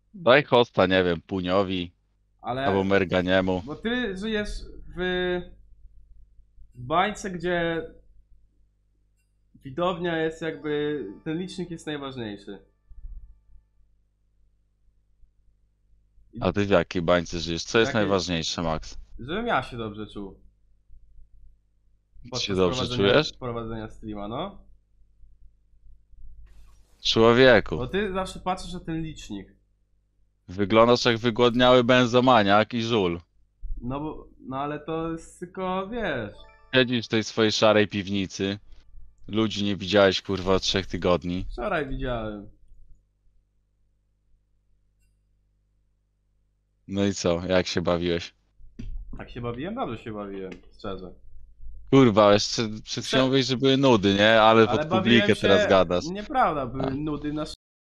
Daj hosta, nie wiem, Puniowi albo Ale, Merganiemu. bo ty żyjesz w bańce, gdzie widownia jest jakby, ten licznik jest najważniejszy. I A ty w jakiej bańce żyjesz? Co w jest jakiej, najważniejsze, Max? żebym ja się dobrze czuł Ty się podczas dobrze czujesz? prowadzenia streama, no. Człowieku, Bo ty zawsze patrzysz na ten licznik. wyglądasz jak wygłodniały benzomaniak i żul. No ale to jest tylko, wiesz, Siedzisz w tej swojej szarej piwnicy. Ludzi nie widziałeś, kurwa, od 3 tygodni. wczoraj widziałem. No i co? Jak się bawiłeś? Tak się bawiłem? Dobrze się bawiłem, szczerze. Kurwa, jeszcze przed chwilą Prze mówiłeś, że były nudy, nie? Ale ale pod bawiłem publikę teraz się, gadasz. nieprawda, były A. nudy na